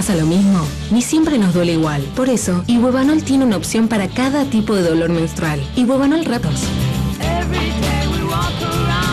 pasa lo mismo, ni siempre nos duele igual. Por eso, Ibuevanol tiene una opción para cada tipo de dolor menstrual. Ibuevanol Raptor. Every day we walk around.